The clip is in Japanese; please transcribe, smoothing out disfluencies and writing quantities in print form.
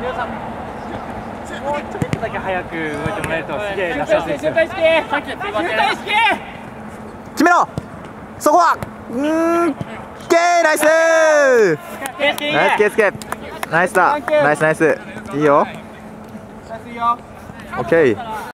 もうちょっとだけ早く動いてもらえるとすげえ出しやすいですよ。 決めろ。そこはケーナイスナイスケースケナイスだナイスナイスいいよオッケー。